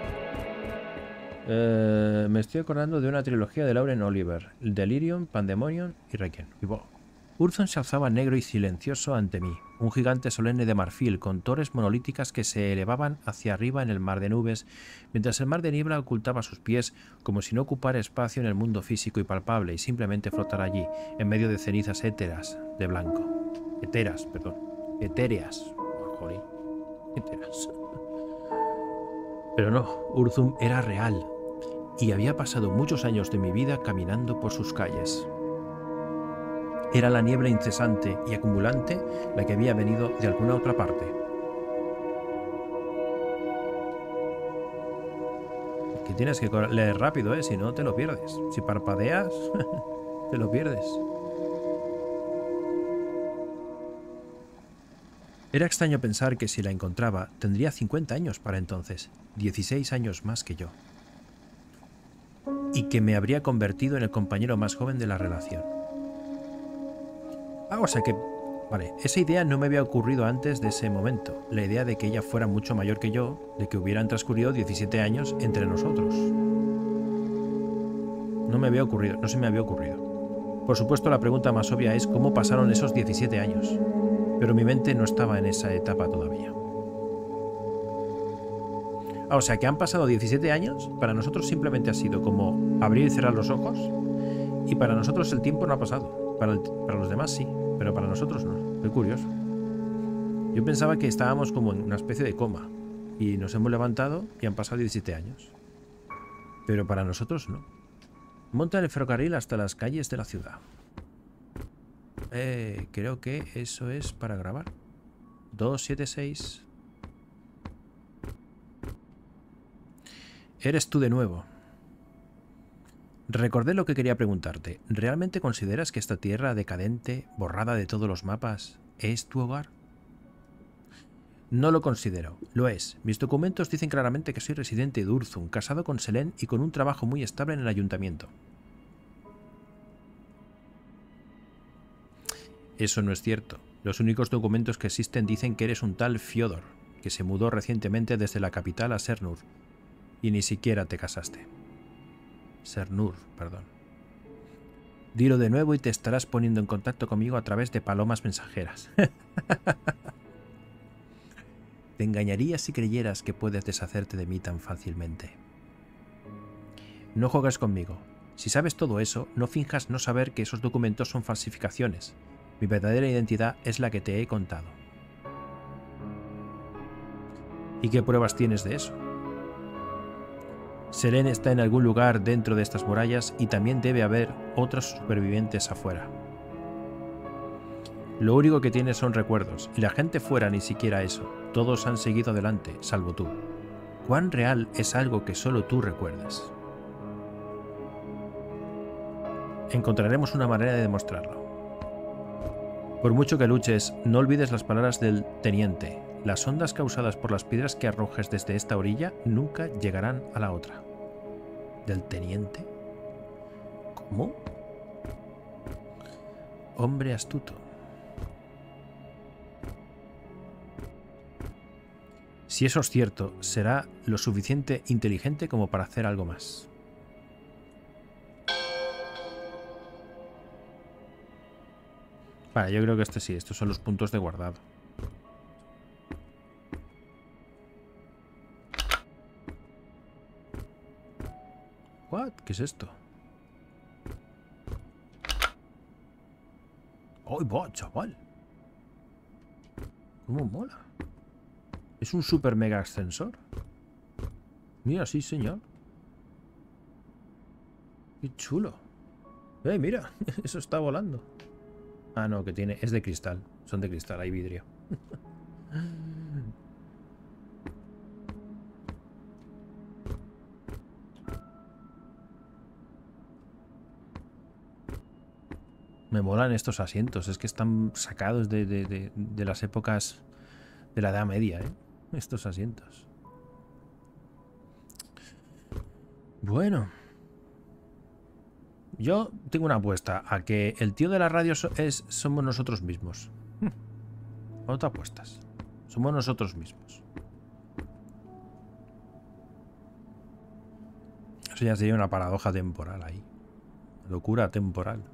me estoy acordando de una trilogía de Lauren Oliver. Delirium, Pandemonium y Requiem. Urzon se alzaba negro y silencioso ante mí. Un gigante solemne de marfil con torres monolíticas que se elevaban hacia arriba en el mar de nubes, mientras el mar de niebla ocultaba sus pies como si no ocupara espacio en el mundo físico y palpable y simplemente flotara allí, en medio de cenizas éteras de blanco. Etéreas. Oh, jolín. Etéreas. Pero no, Urzum era real, y había pasado muchos años de mi vida caminando por sus calles. Era la niebla incesante y acumulante la que había venido de alguna otra parte. Que tienes que leer rápido, si no te lo pierdes. Si parpadeas, te lo pierdes. Era extraño pensar que si la encontraba, tendría 50 años para entonces, 16 años más que yo. Y que me habría convertido en el compañero más joven de la relación. O sea que... Vale, esa idea no me había ocurrido antes de ese momento. La idea de que ella fuera mucho mayor que yo, de que hubieran transcurrido 17 años entre nosotros. No me había ocurrido, no se me había ocurrido. Por supuesto, la pregunta más obvia es cómo pasaron esos 17 años. Pero mi mente no estaba en esa etapa todavía. O sea que han pasado 17 años, para nosotros simplemente ha sido como abrir y cerrar los ojos, y para nosotros el tiempo no ha pasado. Para los demás sí, pero para nosotros no. Qué curioso. Yo pensaba que estábamos como en una especie de coma, y nos hemos levantado y han pasado 17 años. Pero para nosotros no. Monta el ferrocarril hasta las calles de la ciudad. Creo que eso es para grabar. 276. Eres tú de nuevo. Recordé lo que quería preguntarte. ¿Realmente consideras que esta tierra decadente, borrada de todos los mapas, es tu hogar? No lo considero. Lo es. Mis documentos dicen claramente que soy residente de Urzum, casado con Selene y con un trabajo muy estable en el ayuntamiento. Eso no es cierto. Los únicos documentos que existen dicen que eres un tal Fyodor, que se mudó recientemente desde la capital a Sernur, y ni siquiera te casaste. Sernur, perdón. Dilo de nuevo y te estarás poniendo en contacto conmigo a través de palomas mensajeras. Te engañarías si creyeras que puedes deshacerte de mí tan fácilmente. No juegues conmigo. Si sabes todo eso, no finjas no saber que esos documentos son falsificaciones. Mi verdadera identidad es la que te he contado. ¿Y qué pruebas tienes de eso? Selene está en algún lugar dentro de estas murallas y también debe haber otros supervivientes afuera. Lo único que tienes son recuerdos, y la gente fuera ni siquiera eso. Todos han seguido adelante, salvo tú. ¿Cuán real es algo que solo tú recuerdas? Encontraremos una manera de demostrarlo. Por mucho que luches, no olvides las palabras del teniente. Las ondas causadas por las piedras que arrojes desde esta orilla nunca llegarán a la otra. ¿Del teniente? ¿Cómo? Hombre astuto. Si eso es cierto, será lo suficiente inteligente como para hacer algo más. Vale, yo creo que este sí, estos son los puntos de guardado. ¿What? ¿Qué es esto? ¡Ay, va, chaval! ¿Cómo mola? ¿Es un super mega ascensor? Mira, sí, señor. ¡Qué chulo! Mira, eso está volando. Ah, no, que tiene... Es de cristal. Son de cristal, hay vidrio. Me molan estos asientos. Es que están sacados de las épocas de la Edad Media, ¿eh? Estos asientos. Bueno. Yo tengo una apuesta a que el tío de la radio somos nosotros mismos. ¿Cuánto te apuestas? Somos nosotros mismos. Eso ya sería una paradoja temporal ahí. Locura temporal.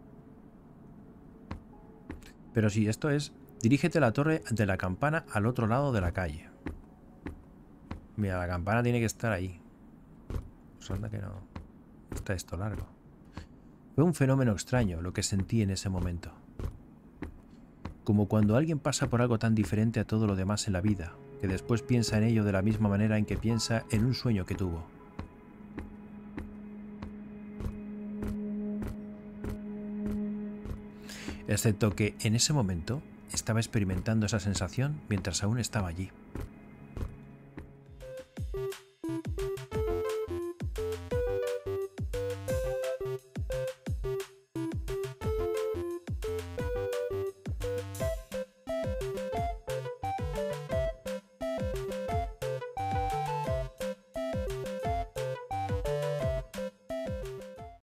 Pero sí, esto es... Dirígete a la torre de la campana al otro lado de la calle. Mira, la campana tiene que estar ahí. Pues anda que no... Está esto largo. Fue un fenómeno extraño lo que sentí en ese momento. Como cuando alguien pasa por algo tan diferente a todo lo demás en la vida, que después piensa en ello de la misma manera en que piensa en un sueño que tuvo. Excepto que en ese momento estaba experimentando esa sensación mientras aún estaba allí.